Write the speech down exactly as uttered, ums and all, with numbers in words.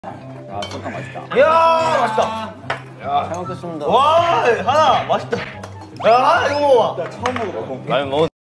아, 쫀다 맛있다. 이야, 맛있다. 야, 잘 먹겠습니다. 와, 하나 맛있다. 야, 이거 먹어봐. 처음 먹어봐. 많이 먹.